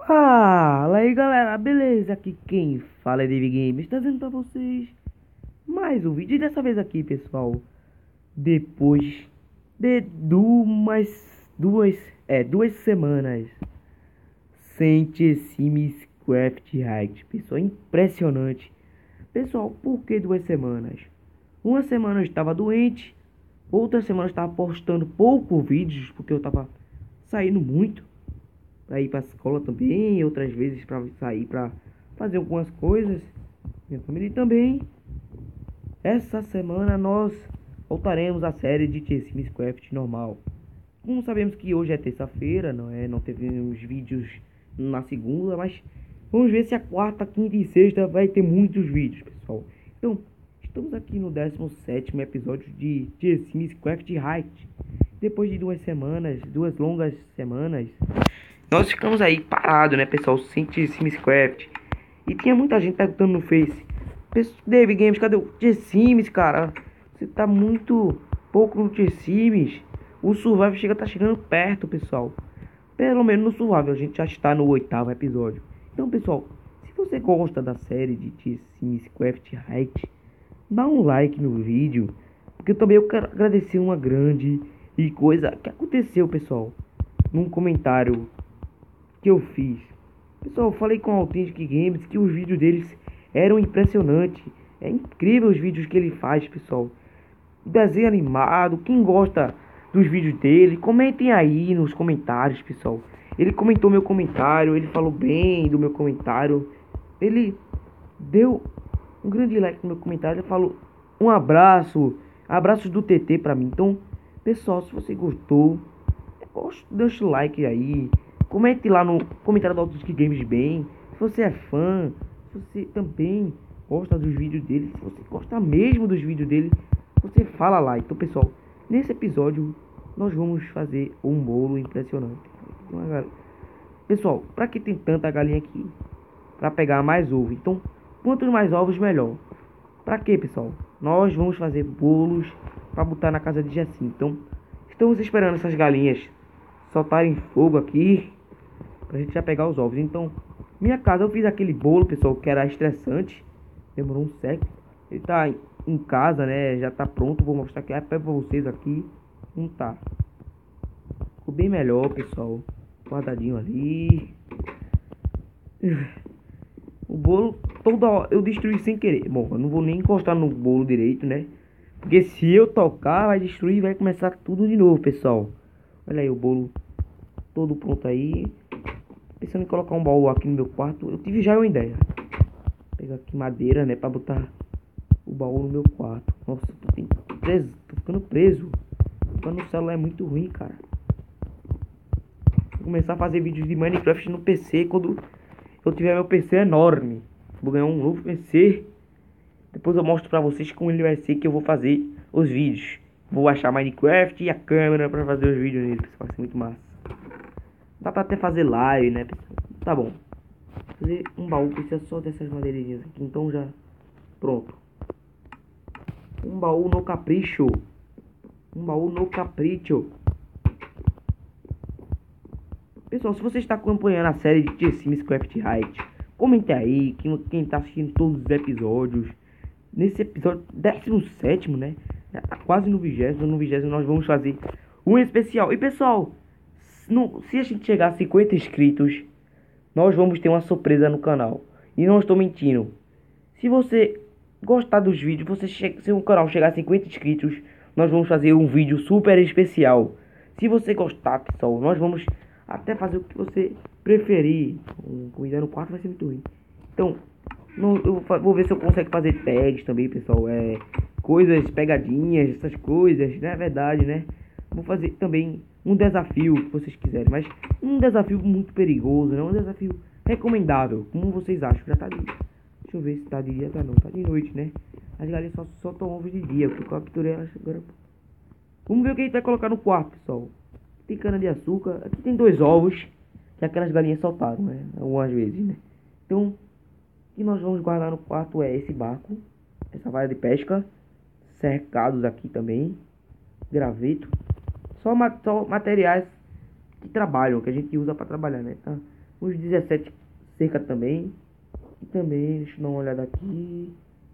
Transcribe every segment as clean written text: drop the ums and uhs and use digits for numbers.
Fala aí galera, beleza? Aqui quem fala é David Games, trazendo pra vocês mais um vídeo. E dessa vez aqui, pessoal, depois de duas semanas sem The Sims Craft Height, pessoal, impressionante. Pessoal, por que 2 semanas? Uma semana eu estava doente, outra semana eu estava postando pouco vídeos, porque eu estava saindo muito para ir para a escola também, outras vezes para sair para fazer algumas coisas, minha família. E também essa semana nós voltaremos à série de The Sims Craft normal. Como sabemos que hoje é terça-feira, não tivemos vídeos na segunda, mas vamos ver se a quarta, quinta e sexta vai ter muitos vídeos, pessoal. Então, estamos aqui no 17º episódio de The Sims Craft Height. Depois de 2 semanas, 2 longas semanas, nós ficamos aí parados, né, pessoal, sem The Sims Craft. E tinha muita gente perguntando no Face: David Games, cadê o The Sims, cara? Você tá muito pouco no The Sims. O Survival tá chegando perto, pessoal. Pelo menos no Survival, a gente já está no 8º episódio. Então, pessoal, se você gosta da série de The Sims Craft Height, dá um like no vídeo, porque também eu quero agradecer uma grande e coisa que aconteceu, pessoal, num comentário que eu fiz. Pessoal, eu falei com o Authentic Games que os vídeos deles eram impressionantes. É incrível os vídeos que ele faz, pessoal. Desenho animado, quem gosta dos vídeos dele, comentem aí nos comentários, pessoal. Ele comentou meu comentário, ele falou bem do meu comentário. Ele deu um grande like no meu comentário, ele falou um abraço, abraços do TT pra mim. Então, pessoal, se você gostou, deixa o like aí. Comente lá no comentário do Authentic Games bem. Se você é fã, se você também gosta dos vídeos dele, se você gosta mesmo dos vídeos dele, você fala lá. Então, pessoal, nesse episódio nós vamos fazer um bolo impressionante. Pessoal, para que tem tanta galinha aqui? Para pegar mais ovo. Então, quantos mais ovos, melhor. Para que, pessoal? Nós vamos fazer bolos para botar na casa de Jessim. Então, estamos esperando essas galinhas soltarem fogo aqui pra gente já pegar os ovos. Então, minha casa, eu fiz aquele bolo, pessoal, que era estressante. Demorou um século. Ele tá em casa, né? Já tá pronto. Vou mostrar aqui pra vocês aqui. Não tá. Ficou bem melhor, pessoal. Guardadinho ali. O bolo, toda hora eu destruí sem querer. Bom, eu não vou nem encostar no bolo direito, né? Porque se eu tocar, vai destruir e vai começar tudo de novo, pessoal. Olha aí o bolo todo pronto aí. Pensando em colocar um baú aqui no meu quarto. Eu tive já uma ideia. Vou pegar aqui madeira, né, pra botar o baú no meu quarto. Nossa, tô ficando preso. No celular é muito ruim, cara. Vou começar a fazer vídeos de Minecraft no PC quando eu tiver meu PC enorme. Vou ganhar um novo PC. Depois eu mostro pra vocês como ele vai ser, que eu vou fazer os vídeos. Vou achar Minecraft e a câmera pra fazer os vídeos nele, pessoal. Vai ser muito massa. Dá pra até fazer live, né, pessoal? Tá bom. Fazer um baú precisa só dessas madeirinhas aqui. Então já pronto. Um baú no capricho. Um baú no capricho. Pessoal, se você está acompanhando a série de The Sims Craft Height, comente aí quem tá assistindo todos os episódios. Nesse episódio 17º, né? Já tá quase no 20º. No 20º nós vamos fazer um especial. E pessoal, se a gente chegar a 50 inscritos, nós vamos ter uma surpresa no canal. E não estou mentindo. Se você gostar dos vídeos, se o canal chegar a 50 inscritos, nós vamos fazer um vídeo super especial. Se você gostar, pessoal, nós vamos até fazer o que você preferir. Comida no quarto vai ser muito ruim. Então, eu vou ver se eu consigo fazer tags também, pessoal. Coisas, pegadinhas, essas coisas, não é verdade, né? Vou fazer também um desafio que vocês quiserem, mas um desafio muito perigoso, não um desafio recomendável, como vocês acham. Já tá de... Deixa eu ver se tá de dia, tá não, tá de noite, né? As galinhas só soltam ovos de dia, porque eu capturei elas agora. Vamos ver o que a gente vai colocar no quarto, pessoal. Tem cana de açúcar, aqui tem 2 ovos que aquelas galinhas soltaram, né? Algumas vezes, né? Então, o que nós vamos guardar no quarto é esse barco, essa vara de pesca, cercados aqui também, graveto. Só materiais que trabalham, que a gente usa para trabalhar, né? Uns 17 cerca também. E também, deixa eu dar uma olhada aqui.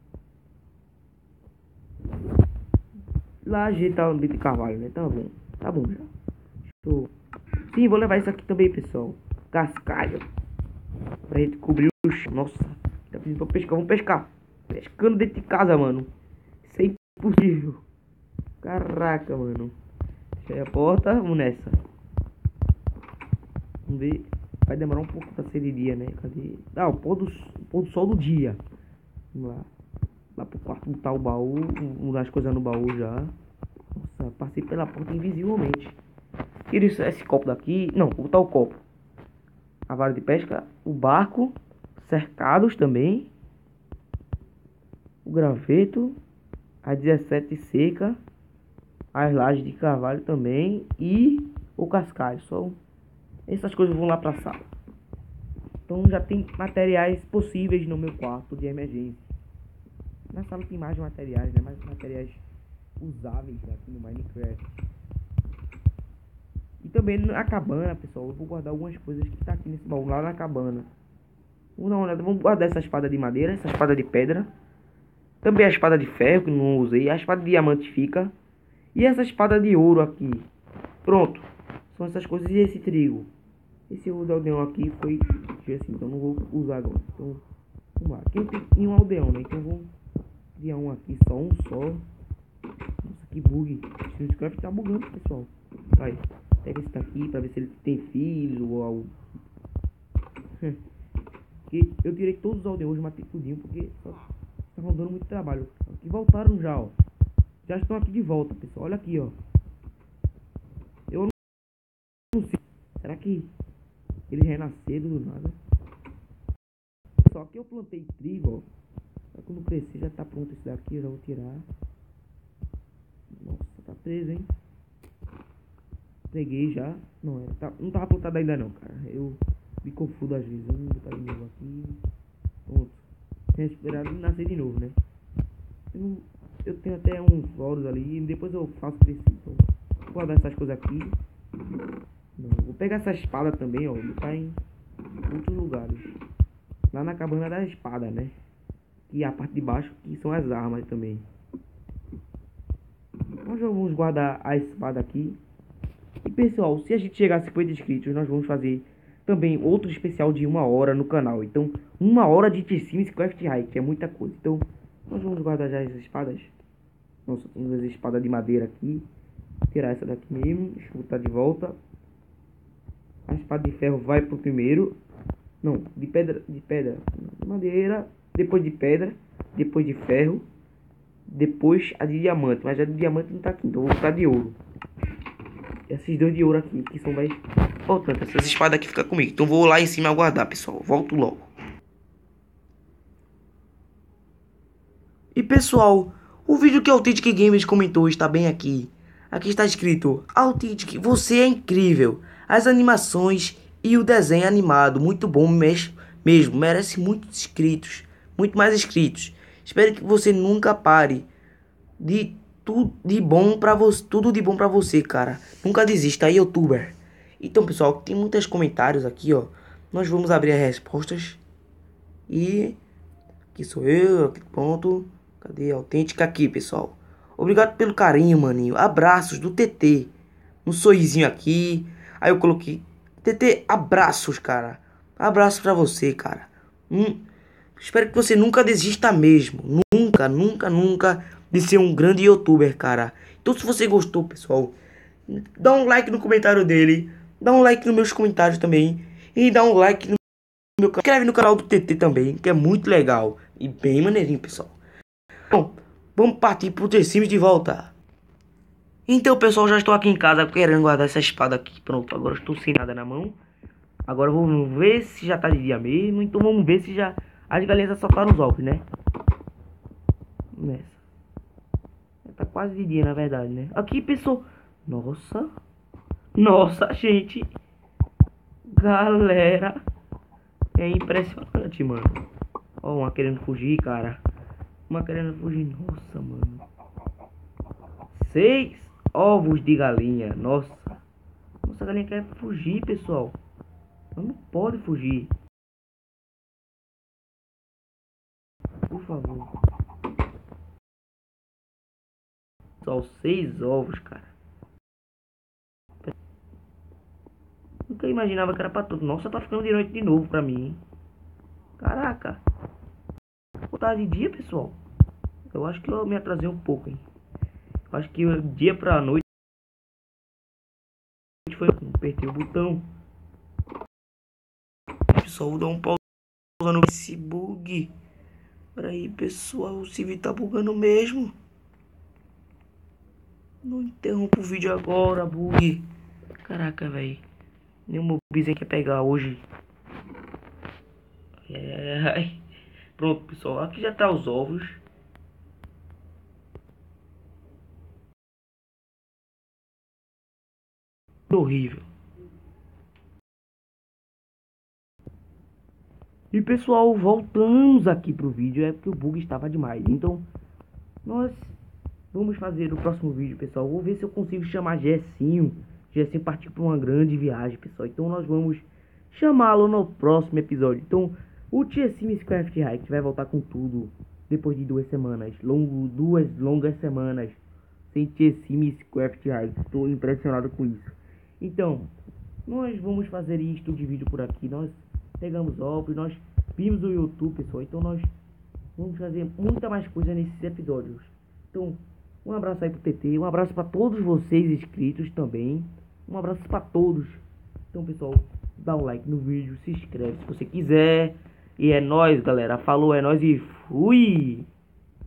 Laje tá um de carvalho, né? Tá bom. Tá bom já. Show. Sim, vou levar isso aqui também, pessoal. Cascalho. Pra gente cobrir o chão. Nossa. Tá pedindo pra pescar. Vamos pescar. Pescando dentro de casa, mano. Isso é impossível. Caraca, mano. Fechei a porta. Vamos nessa. Vamos ver. Vai demorar um pouco pra ser de dia, né? Cadê? Ah, o pôr do sol do dia. Vamos lá. Lá pro quarto botar o baú. Mudar as coisas no baú já. Nossa, passei pela porta invisivelmente. Tira esse copo daqui. Não, vou botar o copo. A vara de pesca. O barco. Cercados também. O graveto. A 17 seca. As lajes de carvalho também. E o cascalho. Só essas coisas vão lá pra sala. Então já tem materiais possíveis no meu quarto de emergência. Na sala tem mais materiais, né? Mais materiais usáveis aqui no Minecraft. E também na cabana, pessoal. Eu vou guardar algumas coisas que tá aqui nesse baú lá na cabana. Vamos dar uma olhada. Vamos guardar essa espada de madeira, essa espada de pedra. Também a espada de ferro que não usei. A espada de diamante fica. E essa espada de ouro aqui. Pronto. São essas coisas e esse trigo. Esse aldeão aqui foi assim, então não vou usar agora. Então, vamos lá. Aqui eu tenho um aldeão, né? Então vou criar um aqui, só um só. Nossa, que bug. O Minecraft tá bugando, pessoal. Aí, pega esse daqui pra ver se ele tem filhos ou algo. Eu tirei todos os aldeões, matei tudinho, porque estavam dando muito trabalho. Aqui voltaram já, ó. Já estão aqui de volta, pessoal. Olha aqui, ó. Eu não sei. Será que eles renasceram do nada? Só que eu plantei trigo, ó. Só que quando crescer já tá pronto esse daqui, eu já vou tirar. Nossa, tá preso, hein? Peguei já. Não, não tava plantado ainda não, cara. Eu me confundo às vezes. Vamos botar de novo aqui. Pronto. Tem esperado nascer de novo, né? Eu tenho até uns floros ali. E depois eu faço crescer. Então, vou guardar essas coisas aqui. Não, vou pegar essa espada também, ó. Botar em outros lugares. Lá na cabana da espada, né? E a parte de baixo que são as armas também. Nós vamos guardar a espada aqui. E pessoal, se a gente chegar a 50 inscritos, nós vamos fazer também outro especial de 1 hora no canal. Então, 1 hora de The Sims Craft High, que é muita coisa. Então, nós vamos guardar já as espadas. Nossa, tem duas espadas de madeira aqui. Vou tirar essa daqui mesmo. Deixa eu botar de volta. A espada de ferro vai pro primeiro. Não, de pedra. De madeira. Depois de pedra. Depois de ferro. Depois a de diamante. Mas a de diamante não tá aqui. Então vou botar de ouro. Esses dois de ouro aqui, que são mais importantes. Essas espadas aqui ficam comigo. Então vou lá em cima aguardar, pessoal. Volto logo. E pessoal, o vídeo que Authentic Games comentou está bem aqui. Aqui está escrito: Authentic, você é incrível. As animações e o desenho animado, muito bom mesmo. Merece muitos inscritos. Muito mais inscritos. Espero que você nunca pare. Tudo de bom pra você, cara. Nunca desista, aí, youtuber. Então, pessoal, tem muitos comentários aqui, ó. Nós vamos abrir as respostas. E aqui sou eu, aqui pronto. Cadê a autêntica aqui, pessoal? Obrigado pelo carinho, maninho. Abraços do TT. Um sorrisinho aqui. Aí eu coloquei TT, abraços, cara. Abraço pra você, cara. Espero que você nunca desista mesmo. Nunca de ser um grande youtuber, cara. Então se você gostou, pessoal, dá um like no comentário dele. Dá um like nos meus comentários também. E dá um like no meu canal. Inscreve no canal do TT também, que é muito legal. E bem maneirinho, pessoal. Bom, vamos partir pro The Sims de volta. Então, pessoal, já estou aqui em casa querendo guardar essa espada aqui. Pronto, agora estou sem nada na mão. Agora vamos ver se já tá de dia mesmo. Então vamos ver se já as galinhas já soltaram os ovos, né? Nessa. Tá quase de dia, na verdade, né? Aqui, pessoal. Nossa, gente. Galera. É impressionante, mano. Ó, uma querendo fugir, cara. Uma querendo fugir. Nossa, mano. 6 ovos de galinha. Nossa. Nossa, a galinha quer fugir, pessoal. Não pode fugir. Por favor. Só 6 ovos, cara. Nunca imaginava que era pra tudo. Nossa, tá ficando de noite de novo pra mim, hein? Caraca. Vou tá de dia, pessoal. Eu acho que eu me atrasei um pouco, hein? Eu acho que dia pra noite foi. Apertei o botão. Pessoal, vou dar um pausa no esse bug. Pera aí, pessoal. O CV tá bugando mesmo. Não interrompa o vídeo agora, bug. Caraca, velho. Nenhum mobizinho quer pegar hoje. Ai. Pronto, pessoal. Aqui já tá os ovos. Horrível. E pessoal, voltamos aqui pro vídeo. É porque o bug estava demais. Então, nós vamos fazer o próximo vídeo, pessoal. Vou ver se eu consigo chamar Gessinho. Gessinho partiu para uma grande viagem, pessoal. Então nós vamos chamá-lo no próximo episódio. Então, o Tia Sims Craft Hike vai voltar com tudo. Depois de 2 semanas. Duas longas semanas. Sem Tia Sims Craft Hike. Estou impressionado com isso. Então, nós vamos fazer isto de vídeo por aqui. Nós pegamos ovos, nós vimos o YouTube, pessoal. Então nós vamos fazer muita mais coisa nesses episódios. Então, um abraço aí pro TT, um abraço para todos vocês inscritos também. Um abraço para todos. Então, pessoal, dá um like no vídeo, se inscreve se você quiser. E é nóis, galera. Falou, é nóis e fui!